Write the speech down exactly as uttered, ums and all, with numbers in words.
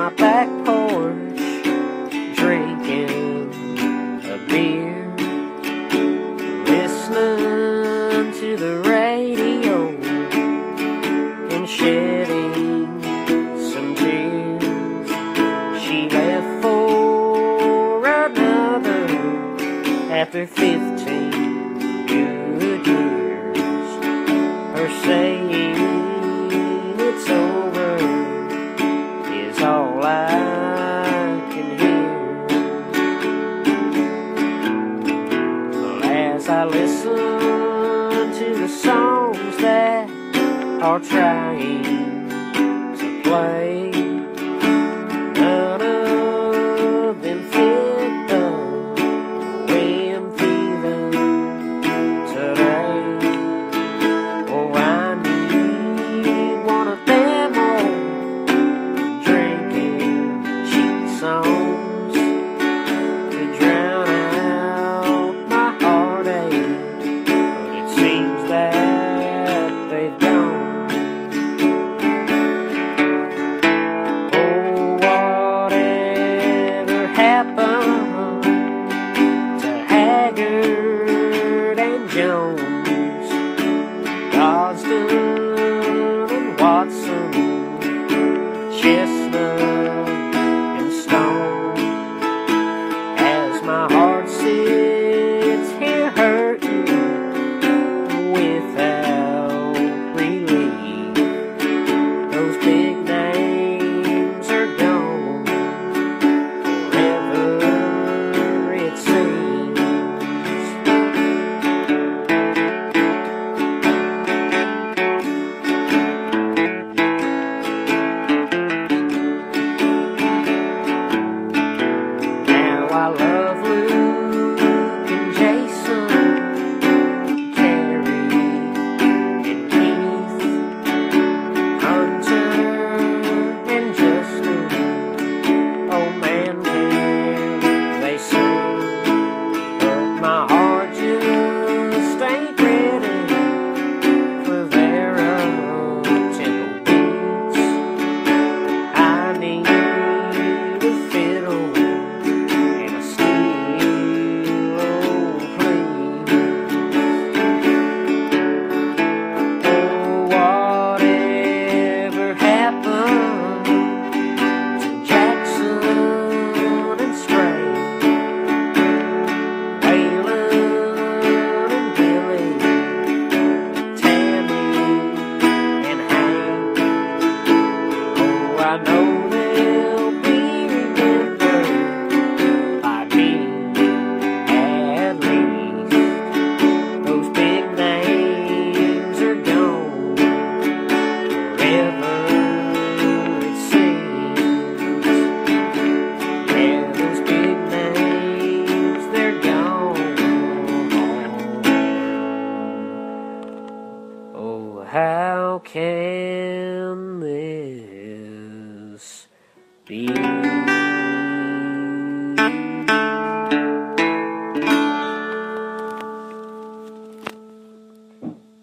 my back porch, drinking a beer, listening to the radio and shedding some tears. She left for another after fifteen good years. Her saying it's over is all I can hear. Well, as I listen to the songs that are trying to play, none of them fit the way I'm feeling today. Oh, I need one of them old drinking cheap songs to drown out my heartache, but it seems that they've gone. Happened to Haggard and Jones, Gosden and Watson, Chestnut and Stone. As my heart sits here hurting without relief, those big names are gone. I love Luke and Jason, Terry and Keith, Hunter and Justin. Oh man, can they sing? But my heart just ain't ready for their up-tempo beats. I need a fiddle, I know they'll be remembered by me, at least. Those big names are gone forever, it seems. Yeah, those big names, they're gone. Oh, how can this be?